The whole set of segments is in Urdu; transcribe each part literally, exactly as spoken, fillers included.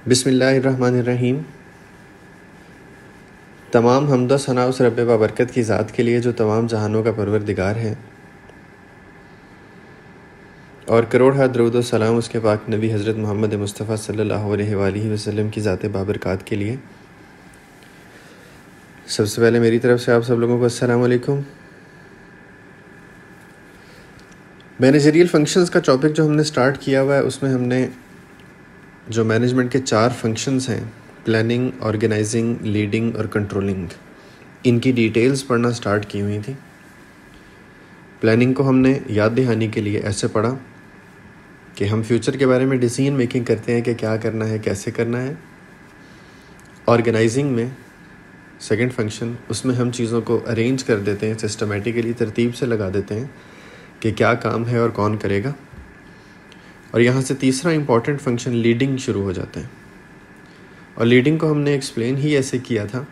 بسم اللہ الرحمن الرحیم۔ تمام حمد و ثنا اس رب بابرکت کی ذات کے لیے جو تمام جہانوں کا پروردگار ہے، اور کروڑ ہا درود و سلام اس کے پاک نبی حضرت محمد مصطفیٰ صلی اللہ علیہ وآلہ وسلم کی ذات بابرکات کے لیے۔ سب سے پہلے میری طرف سے آپ سب لوگوں کو السلام علیکم۔ مینیجریل فنکشنز کا ٹاپک جو ہم نے سٹارٹ کیا ہوا ہے، اس میں ہم نے جو مینجمنٹ کے چار فنکشنز ہیں، پلاننگ، آرگنائزنگ، لیڈنگ اور کنٹرولنگ، ان کی ڈیٹیلز پڑھنا سٹارٹ کی ہوئی تھی۔ پلاننگ کو ہم نے یاد دہانی کے لیے ایسے پڑھا کہ ہم فیوچر کے بارے میں ڈیسیژن میکنگ کرتے ہیں کہ کیا کرنا ہے، کیسے کرنا ہے۔ آرگنائزنگ میں سیکنڈ فنکشن، اس میں ہم چیزوں کو ارینج کر دیتے ہیں، سسٹمیٹیکلی ترتیب سے لگا دیتے ہیں کہ کیا کام ہے اور کون کرے گا۔ اور یہاں سے تیسرا امپورٹنٹ فنکشن لیڈنگ شروع ہو جاتا ہے، اور لیڈنگ کو ہم نے ایکسپلین ہی ایسے کیا تھا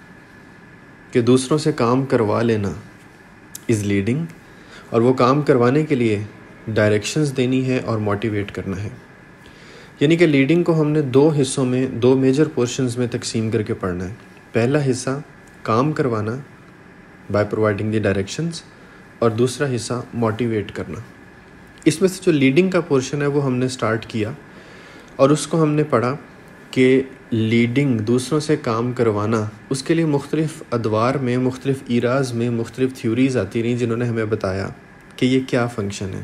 کہ دوسروں سے کام کروا لینا از لیڈنگ، اور وہ کام کروانے کے لیے ڈائریکشنز دینی ہے اور موٹیویٹ کرنا ہے۔ یعنی کہ لیڈنگ کو ہم نے دو حصوں میں، دو میجر پورشنز میں تقسیم کر کے پڑھنا ہے۔ پہلا حصہ کام کروانا بائی پرووائڈنگ دی ڈائریکشنز، اور دوسرا حصہ موٹیویٹ کرنا۔ اس میں سے جو لیڈنگ کا پورشن ہے وہ ہم نے سٹارٹ کیا، اور اس کو ہم نے پڑھا کہ لیڈنگ، دوسروں سے کام کروانا، اس کے لیے مختلف ادوار میں، مختلف ایراز میں مختلف تھیوریز آتی رہیں جنہوں نے ہمیں بتایا کہ یہ کیا فنکشن ہے۔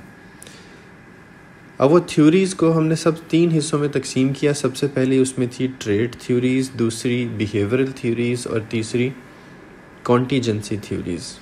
اب وہ تھیوریز کو ہم نے سب تین حصوں میں تقسیم کیا۔ سب سے پہلے اس میں تھی ٹریٹ تھیوریز، دوسری بیہیورل تھیوریز، اور تیسری کانٹیجنسی تھیوریز۔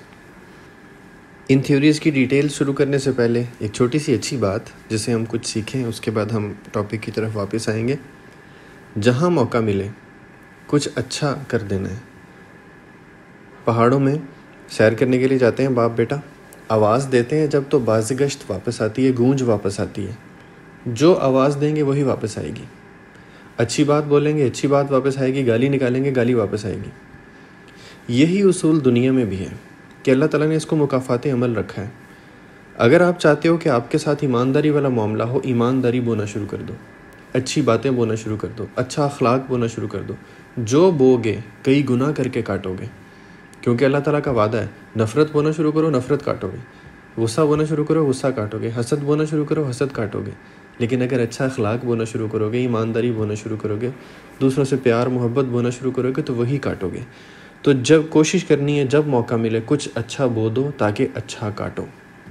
ان تھیوریز کی ڈیٹیل شروع کرنے سے پہلے ایک چھوٹی سی اچھی بات جسے ہم کچھ سیکھیں، اس کے بعد ہم ٹاپک کی طرف واپس آئیں گے۔ جہاں موقع ملے کچھ اچھا کر دینا ہے۔ پہاڑوں میں سیر کرنے کے لیے جاتے ہیں باپ بیٹا، آواز دیتے ہیں جب تو بازگشت واپس آتی ہے، گونج واپس آتی ہے۔ جو آواز دیں گے وہی واپس آئے گی۔ اچھی بات بولیں گے، اچھی بات واپس آئے گی۔ گالی نکالیں گے، گالی واپس آئے گی۔ یہی اصول دنیا میں بھی ہے کہ اللہ تعالیٰ نے اس کو مکافات عمل رکھا ہے۔ اگر آپ چاہتے ہو کہ آپ کے ساتھ ایمانداری والا معاملہ ہو، ایمانداری بونا شروع کر دو، اچھی باتیں بونا شروع کر دو، اچھا اخلاق بونا شروع کر دو۔ جو بو گے کئی گنا کر کے کاٹو گے، کیونکہ اللہ تعالیٰ کا وعدہ ہے۔ نفرت بونا شروع کرو، نفرت کاٹو گے۔ غصہ بونا شروع کرو، غصہ کاٹو گے۔ حسد بونا شروع کرو، حسد کاٹو گے۔ لیکن اگر اچھا اخلاق بونا شروع کرو گے، ایمانداری بونا شروع کرو گے، دوسروں سے پیار محبت بونا شروع کرو گے، تو وہی کاٹو گے۔ تو جب کوشش کرنی ہے، جب موقع ملے کچھ اچھا بو دو تاکہ اچھا کاٹو۔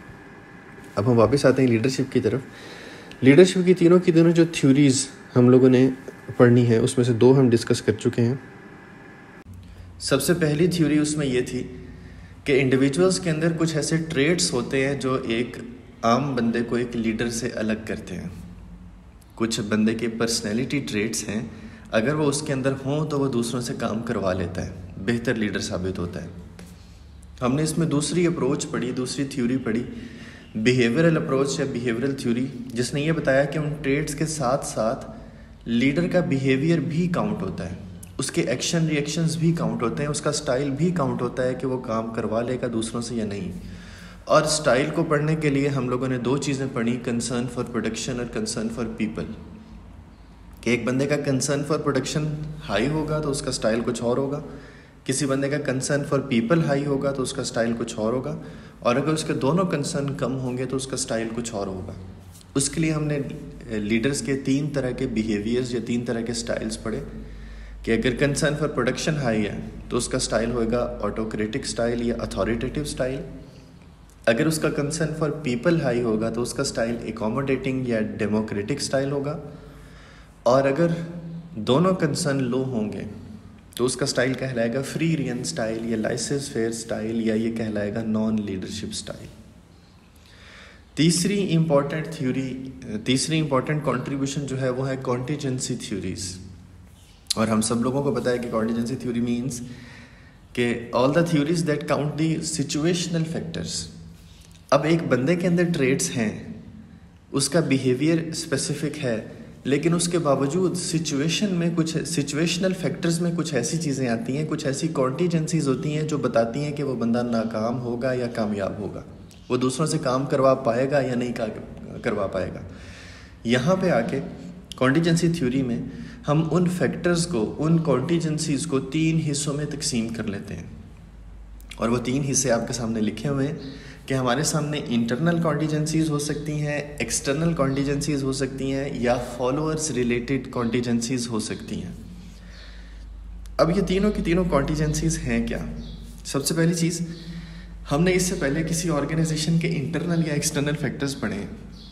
اب ہم واپس آتے ہیں لیڈرشپ کی طرف۔ لیڈرشپ کی تینوں کی تینوں جو تھیوریز ہم لوگوں نے پڑھنی ہے، اس میں سے دو ہم ڈسکس کر چکے ہیں۔ سب سے پہلی تھیوری اس میں یہ تھی کہ انڈیویجولز کے اندر کچھ ایسے ٹریٹس ہوتے ہیں جو ایک عام بندے کو ایک لیڈر سے الگ کرتے ہیں۔ کچھ بندے کے پرسنالٹی ٹریٹس ہیں، اگر وہ اس کے اندر ہوں تو وہ دوسروں سے کام کروا لیتا ہے، بہتر لیڈر ثابت ہوتا ہے۔ ہم نے اس میں دوسری اپروچ پڑھی، دوسری تھیوری پڑھی، بیہیورل اپروچ یا بیہیورل تھیوری، جس نے یہ بتایا کہ ان ٹریٹس کے ساتھ ساتھ لیڈر کا بیہیویئر بھی کاؤنٹ ہوتا ہے، اس کے ایکشن ری ایکشنز بھی کاؤنٹ ہوتے ہیں، اس کا سٹائل بھی کاؤنٹ ہوتا ہے کہ وہ کام کروا لے گا دوسروں سے یا نہیں۔ اور سٹائل کو پڑھنے کے لیے ہم لوگوں نے دو چیزیں پڑھی، کنسرن فار پروڈکشن اور کنسرن فار پیپل۔ کہ ایک بندے کا کنسرن فار پروڈکشن ہائی ہوگا تو اس کا سٹائل کچھ اور ہوگا، کسی بندے کا کنسرن فار پیپل ہائی ہوگا تو اس کا سٹائل کچھ اور ہوگا، اور اگر اس کے دونوں کنسرن کم ہوں گے تو اس کا سٹائل کچھ اور ہوگا۔ اس کے لیے ہم نے لیڈرز کے تین طرح کے بیہیویئرز یا تین طرح کے سٹائلز پڑھے کہ اگر کنسرن فار پروڈکشن ہائی ہے تو اس کا سٹائل ہوگا آٹوکریٹک سٹائل یا اتھارٹیٹیو سٹائل۔ اگر اس کا کنسرن فار پیپل ہائی ہوگا تو اس کا سٹائل اکوموڈیٹنگ یا ڈیموکریٹک سٹائل ہوگا، اور اگر دونوں کنسرن لو ہوں گے تو اس کا سٹائل کہلائے گا فری رین سٹائل یا لائسنس فیئر سٹائل، یا یہ کہلائے گا نان لیڈرشپ سٹائل۔ تیسری امپورٹنٹ تھیوری، تیسری امپورٹنٹ کنٹریبیوشن جو ہے وہ ہے کانٹیجنسی تھیوریز۔ اور ہم سب لوگوں کو پتہ ہے کہ کانٹیجنسی تھیوری مینس کہ all the theories that count the situational factors. اب ایک بندے کے اندر ٹریٹس ہیں، اس کا بیہیویئر اسپیسیفک ہے، لیکن اس کے باوجود سچویشن میں کچھ سچویشنل فیکٹرز میں کچھ ایسی چیزیں آتی ہیں، کچھ ایسی کانٹیجنسیز ہوتی ہیں جو بتاتی ہیں کہ وہ بندہ ناکام ہوگا یا کامیاب ہوگا، وہ دوسروں سے کام کروا پائے گا یا نہیں کروا پائے گا۔ یہاں پہ آ کے کانٹیجنسی تھیوری میں ہم ان فیکٹرز کو، ان کانٹیجنسیز کو تین حصوں میں تقسیم کر لیتے ہیں، اور وہ تین حصے آپ کے سامنے لکھے ہوئے ہیں کہ ہمارے سامنے انٹرنل کانٹیجنسیز ہو سکتی ہیں، ایکسٹرنل کانٹیجنسیز ہو سکتی ہیں، یا فالوورز ریلیٹڈ کانٹیجنسیز ہو سکتی ہیں۔ اب یہ تینوں کی تینوں کانٹیجنسیز ہیں کیا؟ سب سے پہلی چیز، ہم نے اس سے پہلے کسی آرگنائزیشن کے انٹرنل یا ایکسٹرنل فیکٹرز پڑھے ہیں،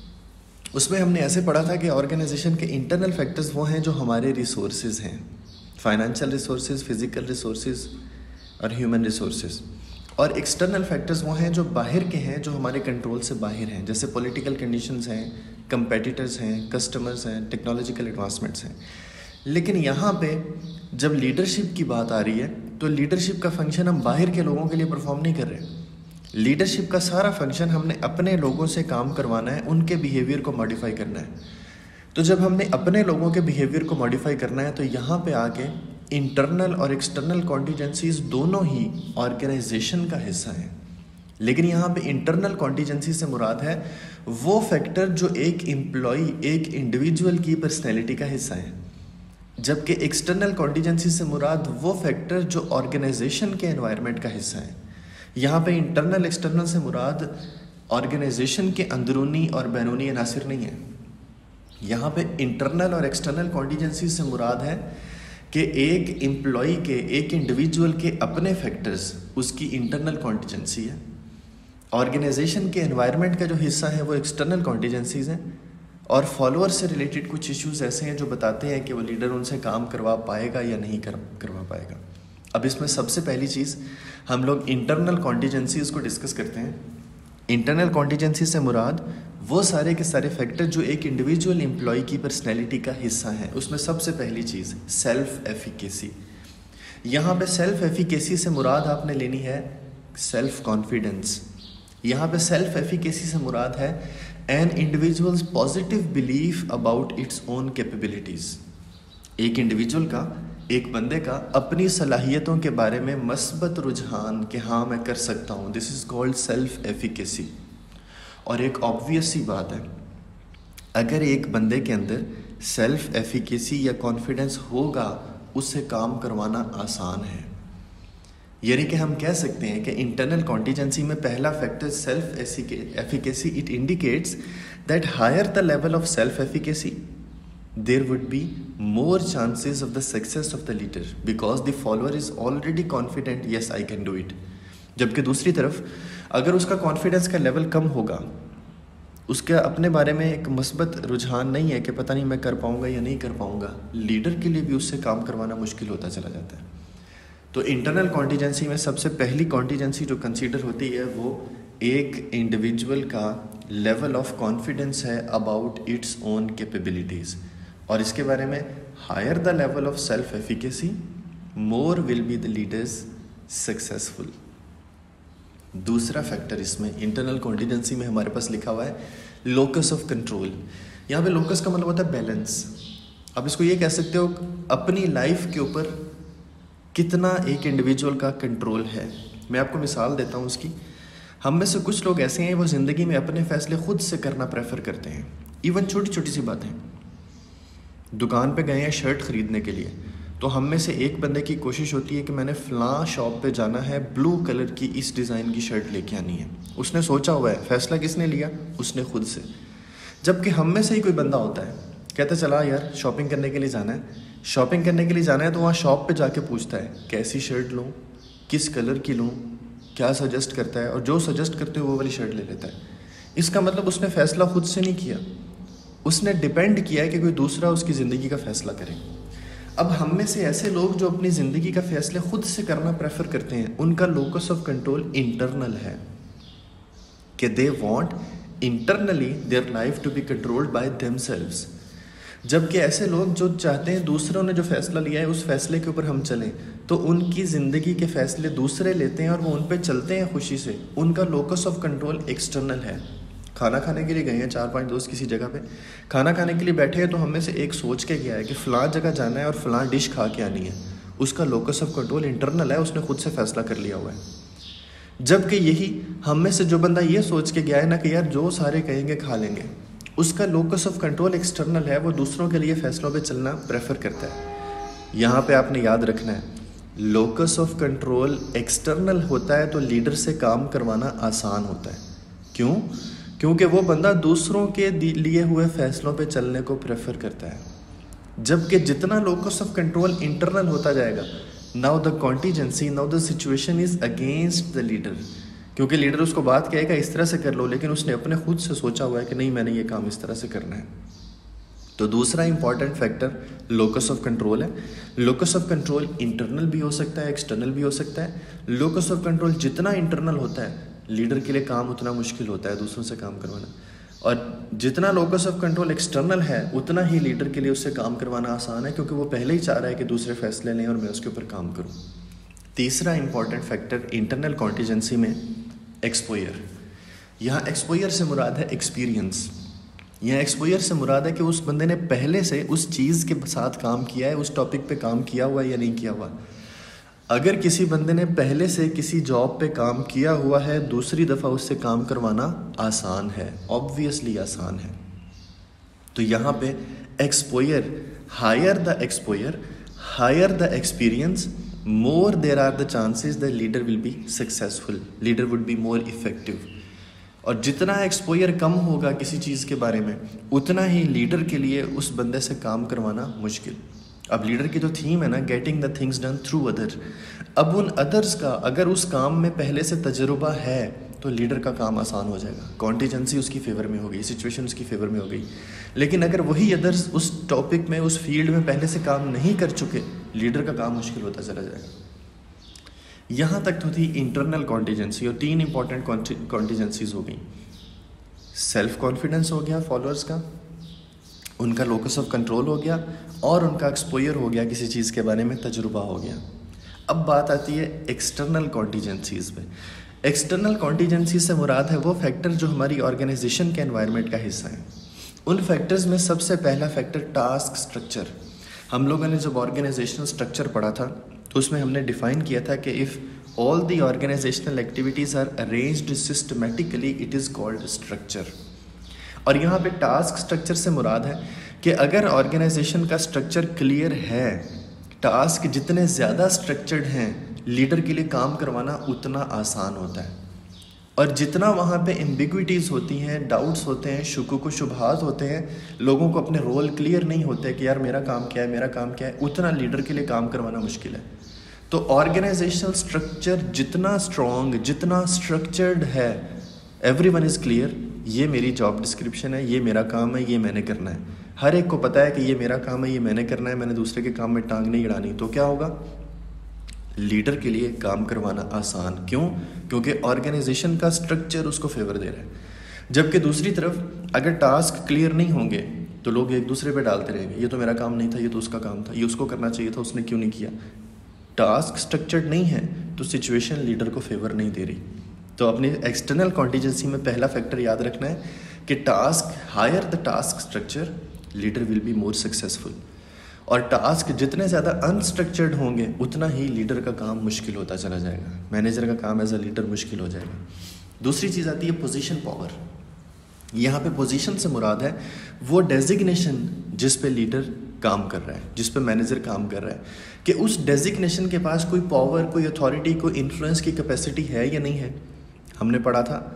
اس میں ہم نے ایسے پڑھا تھا کہ آرگنائزیشن کے انٹرنل فیکٹرز وہ ہیں جو ہمارے ریسورسز ہیں، فائنینشیل ریسورسز، فزیکل ریسورسز اور ہیومن ریسورسز، اور ایکسٹرنل فیکٹرز وہ ہیں جو باہر کے ہیں، جو ہمارے کنٹرول سے باہر ہیں، جیسے پولیٹیکل کنڈیشنز ہیں، کمپیٹیٹرز ہیں، کسٹمرز ہیں، ٹیکنالوجیکل ایڈوانسمنٹس ہیں۔ لیکن یہاں پہ جب لیڈرشپ کی بات آ رہی ہے تو لیڈرشپ کا فنکشن ہم باہر کے لوگوں کے لیے پرفارم نہیں کر رہے، لیڈرشپ کا سارا فنکشن ہم نے اپنے لوگوں سے کام کروانا ہے، ان کے بیہیویئر کو ماڈیفائی کرنا ہے۔ تو جب ہم نے اپنے لوگوں کے بیہیویئر کو ماڈیفائی کرنا ہے تو یہاں پہ آ کے انٹرنل اور ایکسٹرنل کانٹیجنسیز دونوں ہی آرگنائزیشن کا حصہ ہیں، لیکن یہاں پہ انٹرنل کانٹیجنسی سے مراد ہے وہ فیکٹر جو ایک امپلائی، ایک انڈیویجول کی پرسنالٹی کا حصہ ہے، جبکہ ایکسٹرنل کانٹیجنسی سے مراد وہ فیکٹر جو آرگنائزیشن کے انوائرمنٹ کا حصہ ہے۔ یہاں پہ انٹرنل ایکسٹرنل سے مراد آرگنائزیشن کے اندرونی اور بیرونی عناصر نہیں ہے، یہاں پہ انٹرنل اور ایکسٹرنل کانٹیجنسی سے مراد ہے کہ ایک امپلائی کے، ایک انڈیویجول کے اپنے فیکٹرز اس کی انٹرنل کانٹیجنسی ہے، آرگنائزیشن کے انوائرمنٹ کا جو حصہ ہے وہ ایکسٹرنل کانٹیجنسیز ہیں، اور فالوور سے ریلیٹڈ کچھ ایشوز ایسے ہیں جو بتاتے ہیں کہ وہ لیڈر ان سے کام کروا پائے گا یا نہیں کروا پائے گا۔ اب اس میں سب سے پہلی چیز ہم لوگ انٹرنل کانٹیجنسیز کو ڈسکس کرتے ہیں۔ انٹرنل کانٹیجنسی سے مراد وہ سارے کے سارے فیکٹر جو ایک انڈیویجول امپلائی کی پرسنالٹی کا حصہ ہیں۔ اس میں سب سے پہلی چیز سیلف ایفیکیسی۔ یہاں پہ سیلف ایفیکیسی سے مراد آپ نے لینی ہے سیلف کانفیڈنس۔ یہاں پہ سیلف ایفیکیسی سے مراد ہے an individual's positive belief about its own capabilities۔ ایک انڈیویجول کا، ایک بندے کا اپنی صلاحیتوں کے بارے میں مثبت رجحان کہ ہاں میں کر سکتا ہوں، this is called self efficacy. اور ایک آبویس سی بات ہے، اگر ایک بندے کے اندر سیلف ایفیکیسی یا کانفیڈنس ہوگا اس سے کام کروانا آسان ہے۔ یعنی کہ ہم کہہ سکتے ہیں کہ انٹرنل کانٹیجنسی میں پہلا factor self efficacy, it indicates that higher the level of self efficacy there would be more chances of the success of the leader because the follower is already confident yes I can do it. جبکہ دوسری طرف اگر اس کا کانفیڈنس کا لیول کم ہوگا، اس کا اپنے بارے میں ایک مثبت رجحان نہیں ہے کہ پتہ نہیں میں کر پاؤں گا یا نہیں کر پاؤں گا، لیڈر کے لیے بھی اس سے کام کروانا مشکل ہوتا چلا جاتا ہے۔ تو انٹرنل کانٹیجنسی میں سب سے پہلی کانٹیجنسی جو کنسیڈر ہوتی ہے وہ ایک انڈیویجول کا لیول آف کانفیڈنس ہے اباؤٹ اٹس اون کیپیبلٹیز، اور اس کے بارے میں higher the level of self efficacy more will be the leaders successful. دوسرا فیکٹر اس میں انٹرنل کانٹیجنسی میں ہمارے پاس لکھا ہوا ہے لوکس آف کنٹرول۔ یہاں پہ لوکس کا مطلب ہوتا ہے بیلنس۔ اب اس کو یہ کہہ سکتے ہو اپنی لائف کے اوپر کتنا ایک انڈیویجول کا کنٹرول ہے۔ میں آپ کو مثال دیتا ہوں اس کی۔ ہم میں سے کچھ لوگ ایسے ہیں وہ زندگی میں اپنے فیصلے خود سے کرنا پریفر کرتے ہیں، ایون چھوٹی چھوٹی سی باتیں۔ دکان پہ گئے ہیں شرٹ خریدنے کے لیے، تو ہم میں سے ایک بندے کی کوشش ہوتی ہے کہ میں نے فلاں شاپ پہ جانا ہے، بلو کلر کی اس ڈیزائن کی شرٹ لے کے آنی ہے۔ اس نے سوچا ہوا ہے، فیصلہ کس نے لیا؟ اس نے خود سے۔ جبکہ ہم میں سے ہی کوئی بندہ ہوتا ہے کہتا چلا یار شاپنگ کرنے کے لیے جانا ہے، شاپنگ کرنے کے لیے جانا ہے تو وہاں شاپ پہ جا کے پوچھتا ہے کیسی شرٹ لوں، کس کلر کی لوں، کیا سجیسٹ کرتا ہے، اور جو سجیسٹ کرتے ہو وہ والی شرٹ لے لیتا ہے۔ اس کا مطلب اس نے فیصلہ خود سے نہیں کیا، اس نے ڈیپینڈ کیا ہے کہ کوئی دوسرا اس کی زندگی کا فیصلہ کرے۔ اب ہم میں سے ایسے لوگ جو اپنی زندگی کا فیصلے خود سے کرنا پریفر کرتے ہیں، ان کا لوکس آف کنٹرول انٹرنل ہے کہ they want internally their life to be controlled by themselves. جبکہ ایسے لوگ جو چاہتے ہیں دوسروں نے جو فیصلہ لیا ہے اس فیصلے کے اوپر ہم چلیں، تو ان کی زندگی کے فیصلے دوسرے لیتے ہیں اور وہ ان پہ چلتے ہیں خوشی سے۔ ان کا لوکس آف کنٹرول ایکسٹرنل ہے۔ کھانا کھانے کے لیے گئے ہیں چار پانچ دوست کسی جگہ پہ، کھانا کھانے کے لیے بیٹھے ہیں تو ہم میں سے ایک سوچ کے گیا ہے کہ فلاں جگہ جانا ہے اور فلاں ڈش کھا کے آنی ہے۔ اس کا لوکس آف کنٹرول انٹرنل ہے، اس نے خود سے فیصلہ کر لیا ہوا ہے۔ جبکہ یہی ہم میں سے جو بندہ یہ سوچ کے گیا ہے نا کہ یار جو سارے کہیں گے کھا لیں گے، اس کا لوکس آف کنٹرول ایکسٹرنل ہے، وہ دوسروں کے لیے فیصلوں پہ چلنا پریفر کرتا ہے۔ یہاں پہ آپ نے یاد رکھنا ہے لوکس آف کنٹرول ایکسٹرنل ہوتا ہے تو لیڈر سے کام کروانا آسان ہوتا ہے۔ کیوں؟ کیونکہ وہ بندہ دوسروں کے لیے ہوئے فیصلوں پہ چلنے کو پریفر کرتا ہے، جبکہ جتنا لوکس آف کنٹرول انٹرنل ہوتا جائے گا، now the contingency, now the situation is against the leader, کیونکہ لیڈر اس کو بات کہے گا اس طرح سے کر لو، لیکن اس نے اپنے خود سے سوچا ہوا ہے کہ نہیں میں نے یہ کام اس طرح سے کرنا ہے۔ تو دوسرا important factor locus of control ہے۔ لوکس آف کنٹرول انٹرنل بھی ہو سکتا ہے، ایکسٹرنل بھی ہو سکتا ہے۔ لوکس آف کنٹرول جتنا انٹرنل ہوتا ہے لیڈر کے لیے کام اتنا مشکل ہوتا ہے دوسروں سے کام کروانا، اور جتنا لوکس آف کنٹرول ایکسٹرنل ہے اتنا ہی لیڈر کے لیے اس سے کام کروانا آسان ہے، کیونکہ وہ پہلے ہی چاہ رہا ہے کہ دوسرے فیصلے لیں اور میں اس کے اوپر کام کروں۔ تیسرا امپورٹنٹ فیکٹر انٹرنل کانٹیجنسی میں ایکسپوئر۔ یہاں ایکسپوئر سے مراد ہے ایکسپیرینس۔ یہاں ایکسپوئر سے مراد ہے کہ اس بندے نے پہلے سے اس چیز کے ساتھ کام کیا ہے، اس ٹاپک پہ کام کیا ہوا ہے یا نہیں کیا ہوا۔ اگر کسی بندے نے پہلے سے کسی جاب پہ کام کیا ہوا ہے، دوسری دفعہ اس سے کام کروانا آسان ہے، آبویسلی آسان ہے۔ تو یہاں پہ exposure, higher the exposure, higher the experience, more there are the chances the leader will be successful, leader would be more effective. اور جتنا ایکسپوئر کم ہوگا کسی چیز کے بارے میں اتنا ہی لیڈر کے لیے اس بندے سے کام کروانا مشکل۔ اب لیڈر کی جو تھیم ہے نا، getting the things done through other, اب ان ادرس کا اگر اس کام میں پہلے سے تجربہ ہے تو لیڈر کا کام آسان ہو جائے گا، کانٹیجنسی اس کی فیور میں ہو گئی، سچویشن اس کی فیور میں ہو گئی۔ لیکن اگر وہی ادرس اس ٹاپک میں، اس فیلڈ میں پہلے سے کام نہیں کر چکے، لیڈر کا کام مشکل ہوتا چلا جائے گا۔ یہاں تک تو تھی انٹرنل کانٹیجنسی، اور تین امپورٹنٹ کانٹیجنسیز ہو گئیں۔ سیلف کانفیڈنس ہو گیا فالوورز کا، ان کا لوکس آف کنٹرول ہو گیا، اور ان کا ایکسپوئر ہو گیا، کسی چیز کے بارے میں تجربہ ہو گیا۔ اب بات آتی ہے ایکسٹرنل کانٹیجنسیز پہ۔ ایکسٹرنل کانٹیجنسی سے مراد ہے وہ فیکٹر جو ہماری آرگنائزیشن کے انوائرمنٹ کا حصہ ہیں۔ ان فیکٹرز میں سب سے پہلا فیکٹر ٹاسک سٹرکچر۔ ہم لوگوں نے جب آرگنائزیشنل سٹرکچر پڑھا تھا تو اس میں ہم نے ڈیفائن کیا تھا کہ if all the organizational activities are arranged systematically it is called structure. اور یہاں پہ ٹاسک سٹرکچر سے مراد ہے کہ اگر آرگنائزیشن کا سٹرکچر کلیئر ہے، ٹاسک جتنے زیادہ سٹرکچرڈ ہیں لیڈر کے لیے کام کروانا اتنا آسان ہوتا ہے، اور جتنا وہاں پہ ایمبیگوٹیز ہوتی ہیں، ڈاؤٹس ہوتے ہیں، شکوک و شبہات ہوتے ہیں، لوگوں کو اپنے رول کلیئر نہیں ہوتے کہ یار میرا کام کیا ہے میرا کام کیا ہے، اتنا لیڈر کے لیے کام کروانا مشکل ہے۔ تو آرگنائزیشنل سٹرکچر جتنا اسٹرانگ، جتنا اسٹرکچرڈ ہے، ایوری ون از کلیئر، یہ میری جاب ڈسکرپشن ہے، یہ میرا کام ہے، یہ میں نے کرنا ہے، ہر ایک کو پتہ ہے کہ یہ میرا کام ہے، یہ میں نے کرنا ہے، میں نے دوسرے کے کام میں ٹانگ نہیں اڑانی، تو کیا ہوگا؟ لیڈر کے لیے کام کروانا آسان۔ کیوں؟ کیونکہ آرگنائزیشن کا سٹرکچر اس کو فیور دے رہا ہے۔ جبکہ دوسری طرف اگر ٹاسک کلیئر نہیں ہوں گے تو لوگ ایک دوسرے پہ ڈالتے رہیں گے، یہ تو میرا کام نہیں تھا، یہ تو اس کا کام تھا، یہ اس کو کرنا چاہیے تھا، اس نے کیوں نہیں کیا۔ ٹاسک سٹرکچرڈ نہیں ہے تو سچویشن لیڈر کو فیور نہیں دے رہی۔ تو اپنی ایکسٹرنل کانٹیجنسی میں پہلا فیکٹر یاد رکھنا ہے کہ task, higher the task structure, leader will be more successful. اور ٹاسک جتنے زیادہ انسٹرکچرڈ ہوں گے اتنا ہی لیڈر کا کام مشکل ہوتا چلا جائے گا، مینیجر کا کام ایز اے لیڈر مشکل ہو جائے گا۔ دوسری چیز آتی ہے پوزیشن پاور۔ یہاں پہ پوزیشن سے مراد ہے وہ ڈیزگنیشن جس پہ لیڈر کام کر رہا ہے، جس پہ مینیجر کام کر رہا ہے، کہ اس ڈیزگنیشن کے پاس کوئی پاور، کوئی اتھارٹی، کوئی انفلوئنس کی کیپیسٹی ہے یا نہیں ہے۔ ہم نے پڑھا تھا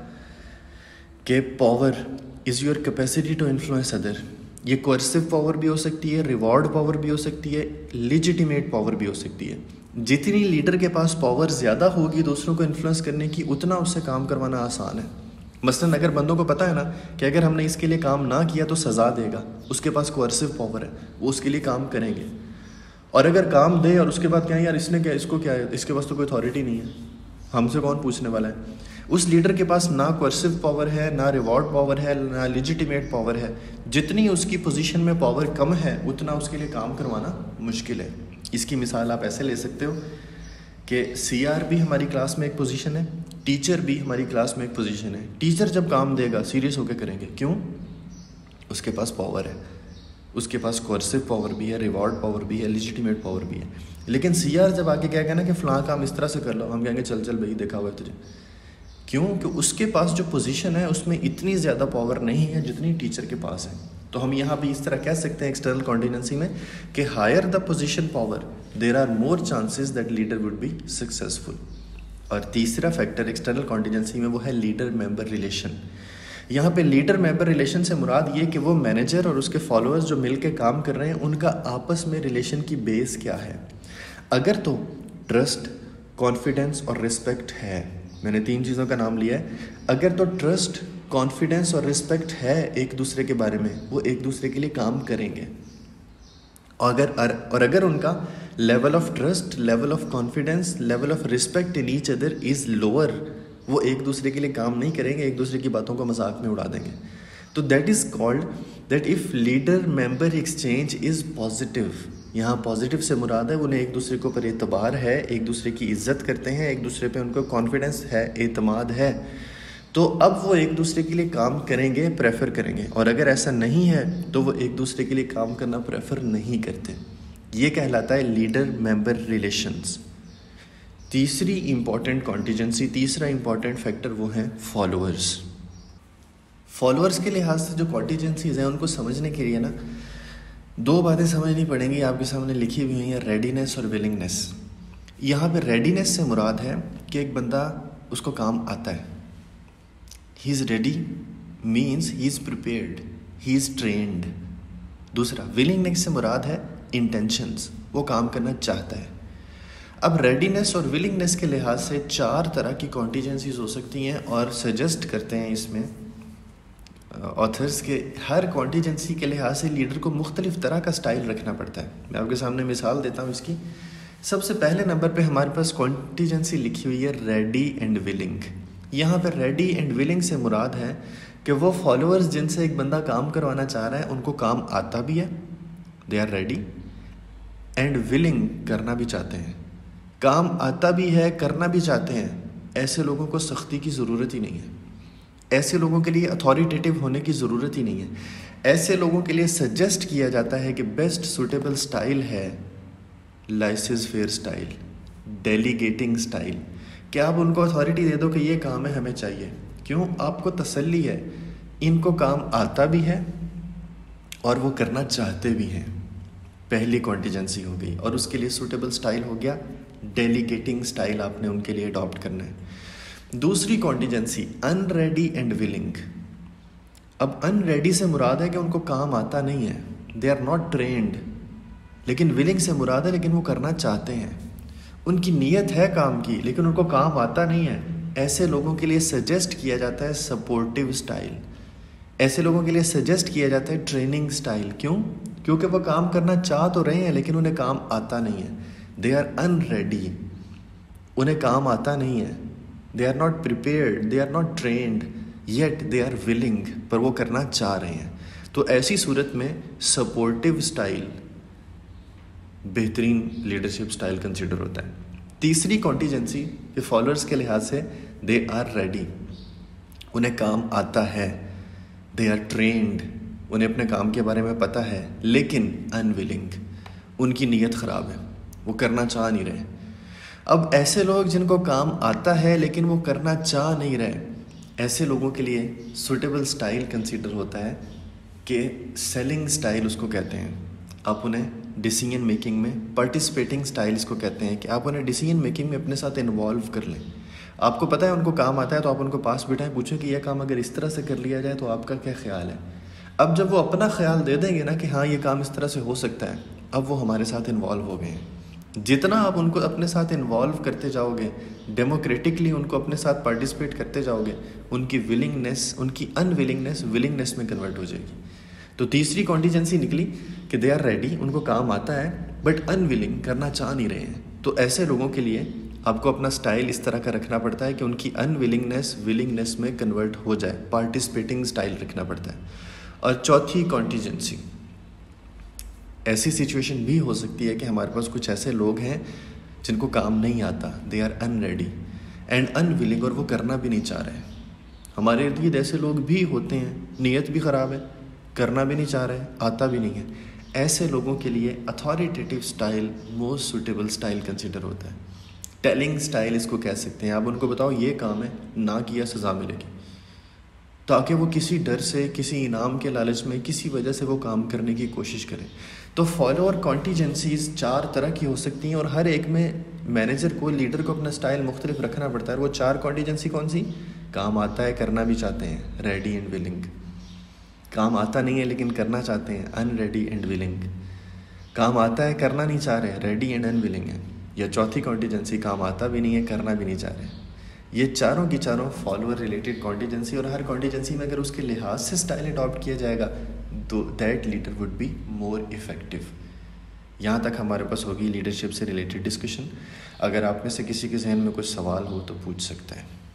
کہ power is your capacity to influence other. یہ کوئرسو پاور بھی ہو سکتی ہے، ریوارڈ پاور بھی ہو سکتی ہے، لیجیٹیمیٹ پاور بھی ہو سکتی ہے۔ جتنی لیڈر کے پاس پاور زیادہ ہوگی دوسروں کو انفلوئنس کرنے کی، اتنا اس سے کام کروانا آسان ہے۔ مثلاً اگر بندوں کو پتہ ہے نا کہ اگر ہم نے اس کے لیے کام نہ کیا تو سزا دے گا، اس کے پاس کوئرسو پاور ہے، وہ اس کے لیے کام کریں گے۔ اور اگر کام دے اور اس کے بعد کہیں یار اس نے کیا، اس کو کیا ہے، اس کے پاس تو کوئی اتھارٹی نہیں ہے، ہم سے کون پوچھنے والا ہے۔ اس لیڈر کے پاس نہ کوئرسو پاور ہے، نہ ریوارڈ پاور ہے، نہ لیجیٹیمیٹ پاور ہے۔ جتنی اس کی پوزیشن میں پاور کم ہے اتنا اس کے لیے کام کروانا مشکل ہے۔ اس کی مثال آپ ایسے لے سکتے ہو کہ سی آر بھی ہماری کلاس میں ایک پوزیشن ہے، ٹیچر بھی ہماری کلاس میں ایک پوزیشن ہے۔ ٹیچر جب کام دے گا سیریس ہو کے کریں گے، کیوں؟ اس کے پاس پاور ہے، اس کے پاس کوئرسو پاور بھی ہے، ریوارڈ پاور بھی ہے، لیجیٹیمیٹ پاور بھی ہے۔ لیکن سی آر جب آگے کیا کہنا کہ فلاں کام اس طرح سے کر لو، ہم کہیں گے چل چل بھائی دیکھا ہوا ہے تجھے، کیوں کہ اس کے پاس جو پوزیشن ہے اس میں اتنی زیادہ پاور نہیں ہے جتنی ٹیچر کے پاس ہے. تو ہم یہاں بھی اس طرح کہہ سکتے ہیں ایکسٹرنل کانٹینجنسی میں کہ higher the position power there are more chances that leader would be successful. اور تیسرا فیکٹر ایکسٹرنل کانٹینجنسی میں وہ ہے لیڈر ممبر ریلیشن. یہاں پہ لیڈر ممبر ریلیشن سے مراد یہ کہ وہ مینیجر اور اس کے فالوورز جو مل کے کام کر رہے ہیں ان کا آپس میں ریلیشن کی بیس کیا ہے. اگر تو ٹرسٹ، کانفیڈنس اور رسپیکٹ ہے، میں نے تین چیزوں کا نام لیا ہے، اگر تو ٹرسٹ، کانفیڈنس اور رسپیکٹ ہے ایک دوسرے کے بارے میں، وہ ایک دوسرے کے لیے کام کریں گے. اور اگر اور اگر ان کا level of trust, level of confidence, level of respect in each other is lower, وہ ایک دوسرے کے لیے کام نہیں کریں گے، ایک دوسرے کی باتوں کو مذاق میں اڑا دیں گے. تو that is called that if leader member exchange is positive. یہاں پازیٹیو سے مراد ہے انہیں ایک دوسرے کے اوپر اعتبار ہے، ایک دوسرے کی عزت کرتے ہیں، ایک دوسرے پہ ان کو کانفیڈنس ہے، اعتماد ہے، تو اب وہ ایک دوسرے کے لیے کام کریں گے، پریفر کریں گے. اور اگر ایسا نہیں ہے تو وہ ایک دوسرے کے لیے کام کرنا پریفر نہیں کرتے. یہ کہلاتا ہے لیڈر ممبر ریلیشنز. تیسری امپورٹنٹ کانٹینجنسی، تیسرا امپورٹنٹ فیکٹر وہ ہیں فالوورز. فالوورز کے لحاظ سے جو کانٹینجنسیز ہیں ان کو سمجھنے کے لیے نا دو باتیں سمجھنی پڑیں گی، آپ کے سامنے لکھی ہوئی ہیں، ریڈینس اور ولنگنس. یہاں پہ ریڈینس سے مراد ہے کہ ایک بندہ اس کو کام آتا ہے. He is ready means he is prepared, he is trained. دوسرا ولنگنس سے مراد ہے انٹینشنز، وہ کام کرنا چاہتا ہے. اب ریڈینس اور ولنگنس کے لحاظ سے چار طرح کی کانٹینجنسیز ہو سکتی ہیں، اور سجیسٹ کرتے ہیں اس میں آتھرز کے ہر کانٹینجنسی کے لحاظ سے لیڈر کو مختلف طرح کا سٹائل رکھنا پڑتا ہے. میں آپ کے سامنے مثال دیتا ہوں اس کی. سب سے پہلے نمبر پہ ہمارے پاس کانٹینجنسی لکھی ہوئی ہے ریڈی اینڈ ولنگ. یہاں پہ ریڈی اینڈ ولنگ سے مراد ہے کہ وہ فالوورز جن سے ایک بندہ کام کروانا چاہ رہا ہے ان کو کام آتا بھی ہے، they are ready, and willing, کرنا بھی چاہتے ہیں. کام آتا بھی ہے، کرنا بھی چاہتے ہیں. ایسے لوگوں کو سختی کی ضرورت ہی نہیں ہے. ایسے لوگوں کے لیے اتھارٹیٹیو ہونے کی ضرورت ہی نہیں ہے. ایسے لوگوں کے لیے سجیسٹ کیا جاتا ہے کہ بیسٹ سوٹیبل سٹائل ہے laissez faire style, delegating style, کہ آپ ان کو اتھارٹی دے دو کہ یہ کام ہے ہمیں چاہیے. کیوں؟ آپ کو تسلی ہے ان کو کام آتا بھی ہے اور وہ کرنا چاہتے بھی ہیں. پہلی کانٹینجنسی ہو گئی. اور اس کے لیے سوٹیبل سٹائل ہو گیا ڈیلیگیٹنگ سٹائل، آپ نے ان کے لیے اڈاپٹ کرنا ہے. دوسری contingency unready and willing. اب ان ریڈی سے مراد ہے کہ ان کو کام آتا نہیں ہے، دے آر ناٹ ٹرینڈ. لیکن ولنگ سے مراد ہے لیکن وہ کرنا چاہتے ہیں، ان کی نیت ہے کام کی لیکن ان کو کام آتا نہیں ہے. ایسے لوگوں کے لیے سجیسٹ کیا جاتا ہے سپورٹیو سٹائل. ایسے لوگوں کے لیے سجیسٹ کیا جاتا ہے ٹریننگ سٹائل. کیوں؟ کیونکہ وہ کام کرنا چاہ تو رہے ہیں لیکن انہیں کام آتا نہیں ہے. دے آر ان ریڈی، انہیں کام آتا نہیں ہے. They are not prepared, they are not trained, yet they are willing, پر وہ کرنا چاہ رہے ہیں. تو ایسی صورت میں سپورٹیو سٹائل بہترین لیڈرشپ سٹائل کنسیڈر ہوتا ہے. تیسری کانٹینجنسی کہ فالوورز کے لحاظ سے دے آر ریڈی، انہیں کام آتا ہے، دے آر ٹرینڈ، انہیں اپنے کام کے بارے میں پتہ ہے، لیکن ان ولنگ، ان کی نیت خراب ہے، وہ کرنا چاہ نہیں رہے. اب ایسے لوگ جن کو کام آتا ہے لیکن وہ کرنا چاہ نہیں رہے، ایسے لوگوں کے لیے سوٹیبل سٹائل کنسیڈر ہوتا ہے کہ سیلنگ سٹائل اس کو کہتے ہیں. آپ انہیں ڈیسیژن میکنگ میں پارٹیسپیٹنگ سٹائل اس کو کہتے ہیں کہ آپ انہیں ڈیسیژن میکنگ میں اپنے ساتھ انوالو کر لیں. آپ کو پتہ ہے ان کو کام آتا ہے تو آپ ان کو پاس بٹھائیں، پوچھیں کہ یہ کام اگر اس طرح سے کر لیا جائے تو آپ کا کیا خیال ہے. اب جب وہ اپنا خیال دے دیں گے نا کہ ہاں یہ کام اس طرح سے ہو سکتا ہے، اب وہ ہمارے ساتھ انوالو ہو گئے ہیں. جتنا آپ ان کو اپنے ساتھ انوالو کرتے جاؤ گے، ڈیموکریٹکلی ان کو اپنے ساتھ پارٹیسپیٹ کرتے جاؤ گے، ان کی ولنگنیس، ان کی ان ولنگنیس ولنگنیس میں کنورٹ ہو جائے گی. تو تیسری کانٹینجنسی نکلی کہ دے آر ریڈی، ان کو کام آتا ہے بٹ ان ولنگ، کرنا چاہ نہیں رہے ہیں. تو ایسے لوگوں کے لیے آپ کو اپنا سٹائل اس طرح کا رکھنا پڑتا ہے کہ ان کی ان ولنگنیس ولنگنیس میں کنورٹ ہو جائے، پارٹیسپیٹنگ سٹائل رکھنا پڑتا ہے. اور چوتھی کانٹینجنسی، ایسی سچویشن بھی ہو سکتی ہے کہ ہمارے پاس کچھ ایسے لوگ ہیں جن کو کام نہیں آتا، they are unready and unwilling, اور وہ کرنا بھی نہیں چاہ رہے. ہمارے ارد گرد ایسے لوگ بھی ہوتے ہیں، نیت بھی خراب ہے، کرنا بھی نہیں چاہ رہے، آتا بھی نہیں ہے. ایسے لوگوں کے لیے authoritative style most suitable style consider ہوتا ہے. ٹیلنگ سٹائل اس کو کہہ سکتے ہیں. آپ ان کو بتاؤ یہ کام ہے, نہ کیا سزا ملے گی, تاکہ وہ کسی ڈر سے, کسی انعام کے لالچ میں, کسی وجہ سے وہ کام کرنے کی کوشش کریں. تو فالو اور کانٹیجنسیز چار طرح کی ہو سکتی ہیں, اور ہر ایک میں مینیجر کو, لیڈر کو اپنا سٹائل مختلف رکھنا پڑتا ہے. وہ چار کانٹیجنسی کون سی؟ کام آتا ہے, کرنا بھی چاہتے ہیں, ریڈی اینڈ ولنگ. کام آتا نہیں ہے لیکن کرنا چاہتے ہیں, ان ریڈی اینڈ ولنگ. کام آتا ہے, کرنا نہیں چاہ رہے, ریڈی اینڈ ان ولنگ ہے. یا چوتھی کانٹیجنسی, کام آتا بھی نہیں ہے, کرنا بھی نہیں چاہ رہے. یہ چاروں کی چاروں فالوور ریلیٹڈ کانٹیجنسی, اور ہر کانٹیجنسی میں اگر اس کے لحاظ سے سٹائل اڈاپٹ کیا جائے گا تو that leader would be more effective. یہاں تک ہمارے پاس ہوگی لیڈرشپ سے ریلیٹڈ ڈسکشن. اگر آپ میں سے کسی کے ذہن میں کچھ سوال ہو تو پوچھ سکتے ہیں.